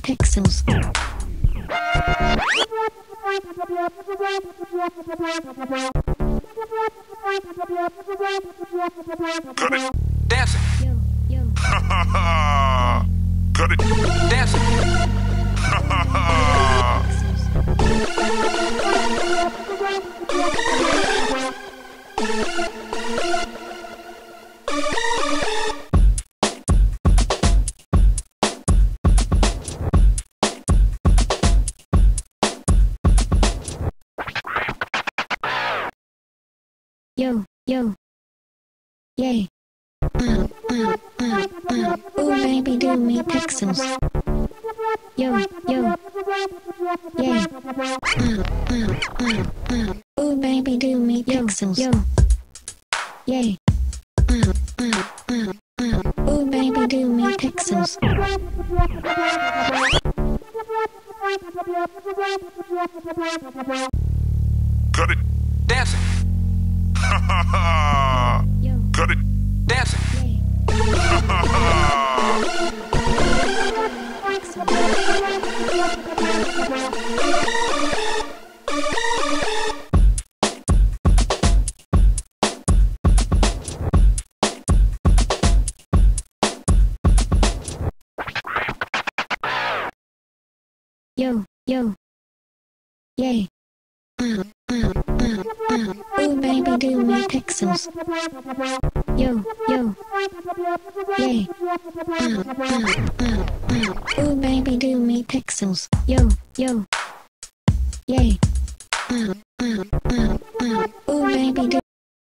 pixels. Cut it. Dancing. Yo, yo. Cut it. Dancing. Yo, yo. Yay. Ooh, baby, do me pixels. Yo, yo. Yay. Ooh, baby, do me pixels. Yo. Yay. Ooh, baby, do me pixels. Cut it. Dancing. Yo. Cut it. Dancing. Yay. Yo, yo. Yay. Ooh, baby, do me pixels. Yo, yo. Yay. Ooh, baby, do me pixels. Yo, yo. Yay. Ooh, baby, do